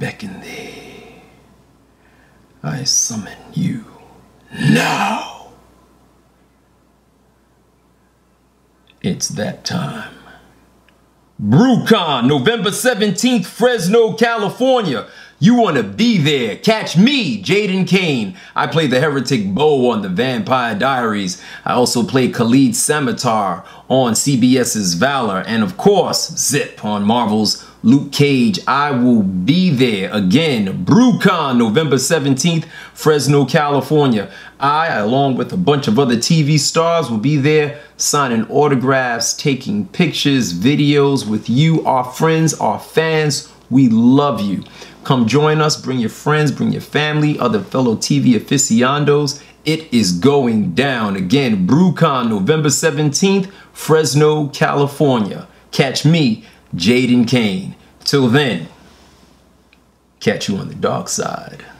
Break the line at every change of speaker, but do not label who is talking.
beckon thee. I summon you now. It's that time. BREW CON, November 17th, Fresno, California. You want to be there. Catch me, Jaden Kane. I play the heretic Bo on the Vampire Diaries. I also play Khalid Scimitar on CBS's Valor. And of course, Zip on Marvel's Luke Cage. I will be there again. BREW CON, November 17th, Fresno, California. I, along with a bunch of other TV stars, will be there signing autographs, taking pictures, videos with you, our friends, our fans. We love you. Come join us. Bring your friends, bring your family, other fellow TV aficionados. It is going down. Again, BREW CON, November 17th, Fresno, California. Catch me, Jaden Kane. Till then, catch you on the dark side.